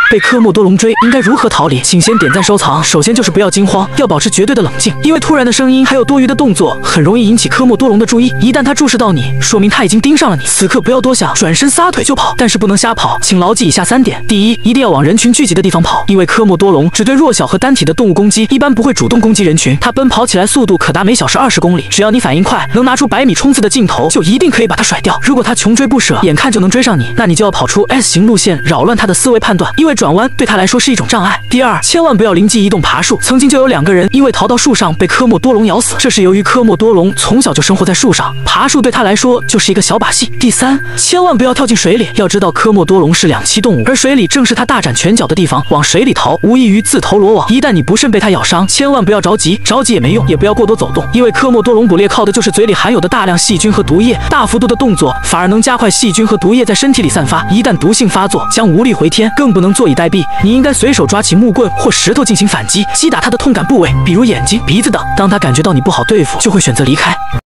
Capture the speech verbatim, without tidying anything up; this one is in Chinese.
被科莫多龙追，应该如何逃离？请先点赞收藏。首先就是不要惊慌，要保持绝对的冷静，因为突然的声音还有多余的动作，很容易引起科莫多龙的注意。一旦他注视到你，说明他已经盯上了你。此刻不要多想，转身撒腿就跑，但是不能瞎跑，请牢记以下三点：第一，一定要往人群聚集的地方跑，因为科莫多龙只对弱小和单体的动物攻击，一般不会主动攻击人群。它奔跑起来速度可达每小时二十公里，只要你反应快，能拿出百米冲刺的劲头，就一定可以把它甩掉。如果它穷追不舍，眼看就能追上你，那你就要跑出 S 型路线，扰乱它的思维判断，因为转弯对它来说是一种障碍。第二，千万不要灵机一动爬树。曾经就有两个人因为逃到树上被科莫多龙咬死，这是由于科莫多龙从小就生活在树上，爬树对他来说就是一个小把戏。第三，千万不要跳进水里。要知道科莫多龙是两栖动物，而水里正是它大展拳脚的地方，往水里逃无异于自投罗网。一旦你不慎被它咬伤，千万不要着急，着急也没用，也不要过多走动，因为科莫多龙捕猎靠的就是嘴里含有的大量细菌和毒液，大幅度的动作反而能加快细菌和毒液在身体里散发，一旦毒性发作，将无力回天，更不能坐以待毙。你应该随手抓起木棍或石头进行反击，击打它的痛感部位，比如眼睛、鼻子等。当它感觉到你不好对付，就会选择离开。